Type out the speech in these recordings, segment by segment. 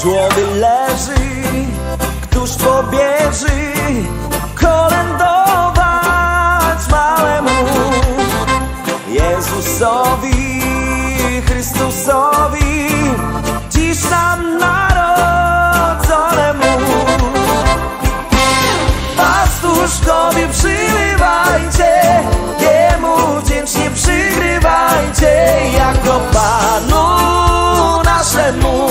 Słowy leży, któż pobieży kolędować małemu Jezusowi, Chrystusowi, dziś nam narodzonemu. Pastuszkowie przybywajcie, Jemu wdzięcznie przygrywajcie, jako Panu naszemu.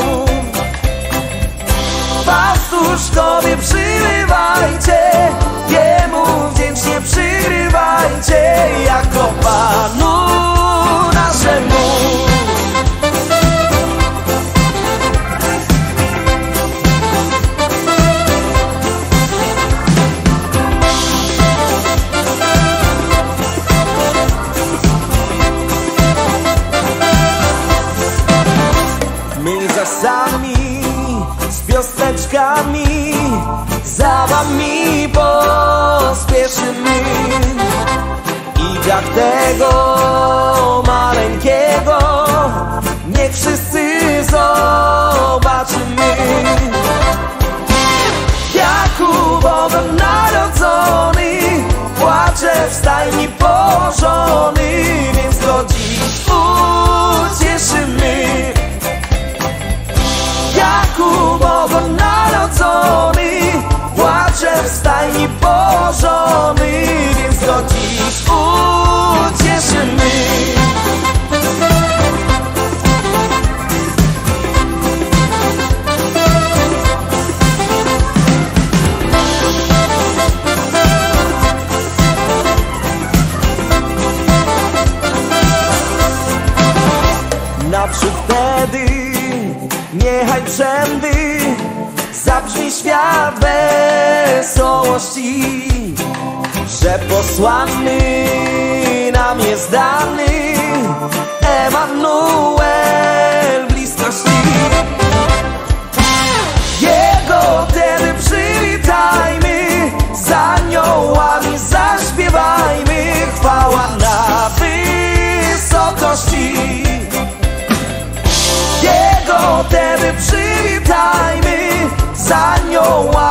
Pastuszkowie przybywajcie, Jemu wdzięcznie przygrywajcie, jako Panu naszemu. My za sami z piosneczkami za wami pospieszymy i dla tego maleńkiego niech wszyscy zobaczymy. Jakubowem narodzony płacze w stajni położony, więc go dziś ucieszymy. Jakubowem narodzony płacze w stajni położony, więc go dziś ucieszymy. Naprzód wtedy niechaj przędy zabrzmi świat wesołości, że posłany nam jest dany Emanuel bliskości. Jego wtedy przywitajmy, z aniołami zaśpiewajmy, chwała na wysokości. Jego wtedy przywitajmy, z aniołami